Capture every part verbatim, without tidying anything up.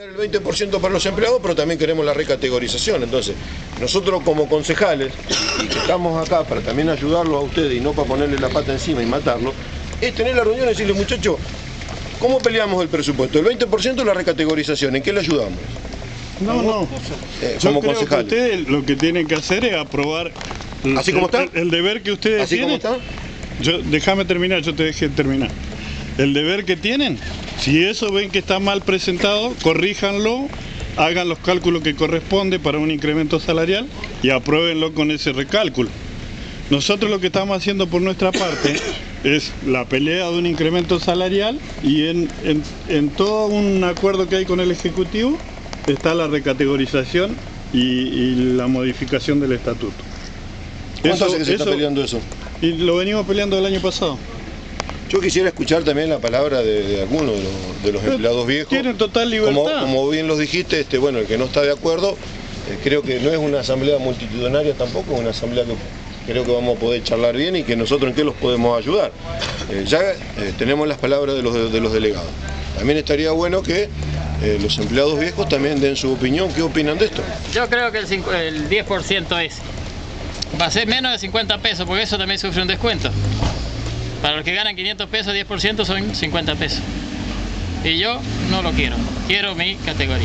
El veinte por ciento para los empleados, pero también queremos la recategorización. Entonces, nosotros como concejales, y que estamos acá para también ayudarlos a ustedes y no para ponerle la pata encima y matarlo, es tener la reunión y decirle, muchachos, ¿cómo peleamos el presupuesto? El veinte por ciento es la recategorización, ¿en qué le ayudamos? No, no. Eh, Yo como creo concejales. que ustedes lo que tienen que hacer es aprobar el, ¿Así como está? el, el deber que ustedes ¿Así tienen. como está? Yo, déjame terminar, yo te dejé terminar. El deber que tienen, si eso ven que está mal presentado, corríjanlo, hagan los cálculos que corresponde para un incremento salarial y apruébenlo con ese recálculo. Nosotros lo que estamos haciendo por nuestra parte es la pelea de un incremento salarial y en, en, en todo un acuerdo que hay con el Ejecutivo está la recategorización y, y la modificación del estatuto. ¿Cuánto hace que se está peleando eso? Y lo venimos peleando el año pasado. Yo quisiera escuchar también la palabra de, de algunos de los, de los empleados viejos. Tienen total libertad. Como, como bien los dijiste, este, bueno, el que no está de acuerdo, eh, creo que no es una asamblea multitudinaria tampoco, es una asamblea que creo que vamos a poder charlar bien y que nosotros en qué los podemos ayudar. Eh, ya eh, tenemos las palabras de los, de, de los delegados. También estaría bueno que eh, los empleados viejos también den su opinión. ¿Qué opinan de esto? Yo creo que el, cinco, el diez por ciento es. Va a ser menos de cincuenta pesos, porque eso también sufre un descuento. Para los que ganan quinientos pesos, diez por ciento son cincuenta pesos. Y yo no lo quiero, quiero mi categoría.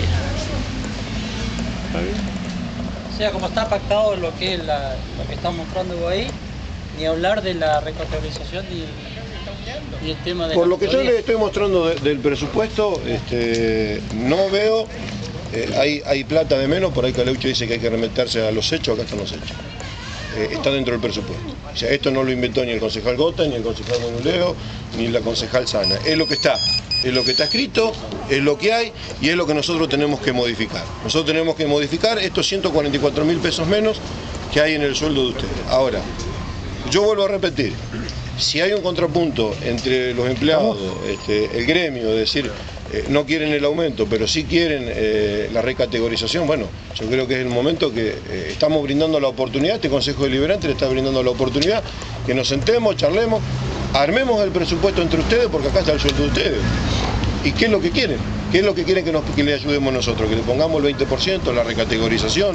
¿Está bien? O sea, como está pactado lo que es la, lo que está mostrando ahí, ni hablar de la recategorización ni, ni el tema de Por la lo que yo categoría. les estoy mostrando de, del presupuesto, este, no veo, eh, hay, hay plata de menos, por ahí Caleuche dice que hay que remeterse a los hechos, acá están los hechos. Eh, está dentro del presupuesto. O sea, esto no lo inventó ni el concejal Gota, ni el concejal Bonuleo, ni la concejal Sana. Es lo que está, es lo que está escrito, es lo que hay y es lo que nosotros tenemos que modificar. Nosotros tenemos que modificar estos ciento cuarenta y cuatro mil pesos menos que hay en el sueldo de ustedes. Ahora, yo vuelvo a repetir, si hay un contrapunto entre los empleados, este, el gremio, es decir, eh, no quieren el aumento, pero sí quieren eh, la recategorización, bueno, yo creo que es el momento que eh, estamos brindando la oportunidad, este Consejo Deliberante le está brindando la oportunidad, que nos sentemos, charlemos, armemos el presupuesto entre ustedes, porque acá está el sueldo de ustedes. ¿Y qué es lo que quieren? ¿Qué es lo que quieren que, nos, que le ayudemos nosotros? Que le pongamos el veinte por ciento, la recategorización.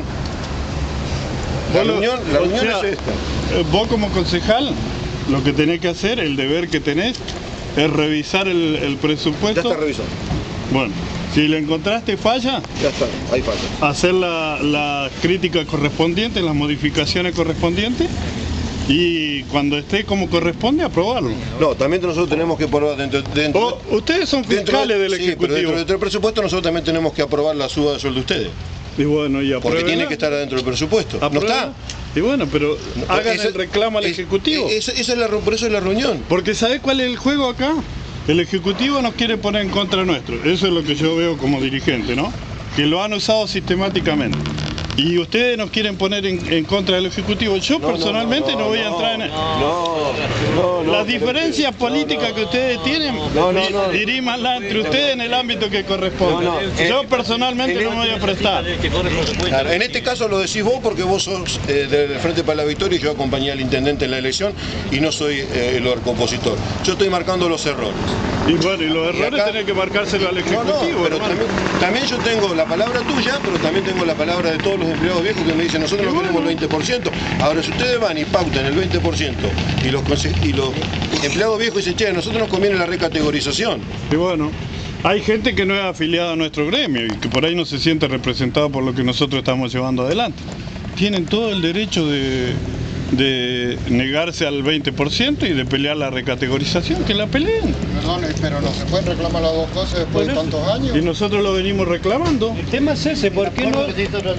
La Bueno, reunión, la o reunión sea, es esta. eh, Vos como concejal, lo que tenés que hacer, el deber que tenés, es revisar el, el presupuesto. Ya está revisado. Bueno, si le encontraste falla, Ya está, hay falta. hacer la, la crítica correspondiente, las modificaciones correspondientes y cuando esté como corresponde, aprobarlo. No, también nosotros tenemos que aprobar dentro, dentro O, ustedes son dentro- fiscales del sí, pero Ejecutivo. dentro, dentro del presupuesto nosotros también tenemos que aprobar la suba de sueldo de ustedes. Y bueno, y Porque apruébenla. tiene que estar adentro del presupuesto. ¿No Apruébenla. está? Y bueno, pero hagan Esa- el reclamo al es- Ejecutivo. Esa, esa es la, por eso es la reunión. Porque ¿sabés cuál es el juego acá? El Ejecutivo nos quiere poner en contra nuestro. Eso es lo que yo veo como dirigente, ¿no? Que lo han usado sistemáticamente. Y ustedes nos quieren poner en, en contra del Ejecutivo. Yo No, personalmente no, no, voy a no, entrar en... No, no, no. Las diferencias políticas que ustedes tienen, No, no, no. dirímanla entre ustedes en el ámbito que corresponde. No, no. Yo personalmente no me voy a prestar. Claro, en este caso lo decís vos porque vos sos eh, del Frente para la Victoria y yo acompañé al intendente en la elección y no soy eh, el compositor. Yo estoy marcando los errores. Y bueno, y los errores acá- tenés que marcárselo al No, Ejecutivo. no, pero hermano. también, también yo tengo la palabra tuya, pero también tengo la palabra de todos los empleados viejos que me dicen nosotros no queremos el veinte por ciento. Ahora, si ustedes van y pautan el veinte por ciento y los, conse- y los empleados viejos dicen, che, a nosotros nos conviene la recategorización. Y bueno, hay gente que no es afiliada a nuestro gremio y que por ahí no se siente representado por lo que nosotros estamos llevando adelante. Tienen todo el derecho de, de negarse al veinte por ciento y de pelear la recategorización, que la peleen. Perdón, pero no se pueden reclamar las dos cosas después de tantos años. Y nosotros lo venimos reclamando. El tema es ese, ¿por qué no? Pero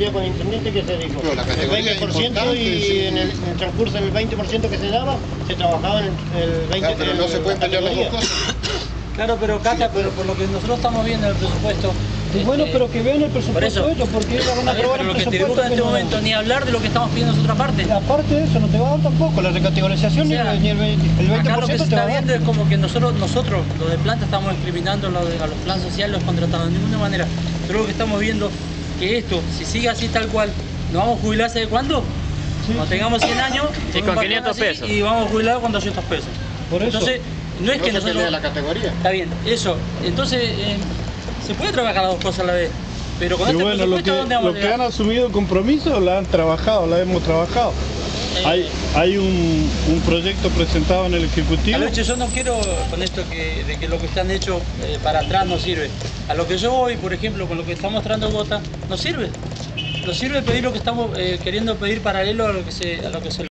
la El categoría veinte es por ciento importante, y sí. en el, en el transcurso del veinte por ciento que se daba, se trabajaba en el veinte Ah, pero no se pueden pelear las dos cosas. Claro, pero Cata, pero por lo que nosotros estamos viendo en el presupuesto. Y bueno, este, pero que vean el por presupuesto eso. ellos, porque ellos van a Está bien, aprobar pero el lo que te presupuesto. gusta en este pero- momento, ni hablar de lo que estamos pidiendo es otra parte. Y aparte de eso, no te va a dar tampoco la recategorización O sea, ni el, ni el veinte el veinte acá por lo que ciento se te va está a dar. viendo es como que nosotros, nosotros los de planta, estamos discriminando a los, a los planes sociales, los contratados, de ninguna manera. Pero lo que estamos viendo que esto, si sigue así tal cual, ¿nos vamos a jubilar hace cuándo? Sí, Cuando sí. tengamos cien años, Sí, con un patrón quinientos así, pesos. Y vamos a jubilar con doscientos pesos. Por eso. Entonces, no es No que se nosotros... pelea la categoría. Está bien, eso. Entonces, eh, Se puede trabajar las dos cosas a la vez. Pero con Y este bueno, lo que, presupuesto, ¿dónde vamos lo a que llegar? han asumido compromiso la han trabajado, la hemos trabajado. Eh, Hay, hay un, un proyecto presentado en el Ejecutivo. Aloche, yo no quiero con esto que, de que lo que están hecho eh, para atrás no sirve. A lo que yo voy, por ejemplo, con lo que está mostrando Gota, no sirve. No sirve pedir lo que estamos eh, queriendo pedir paralelo a lo que se, a lo que se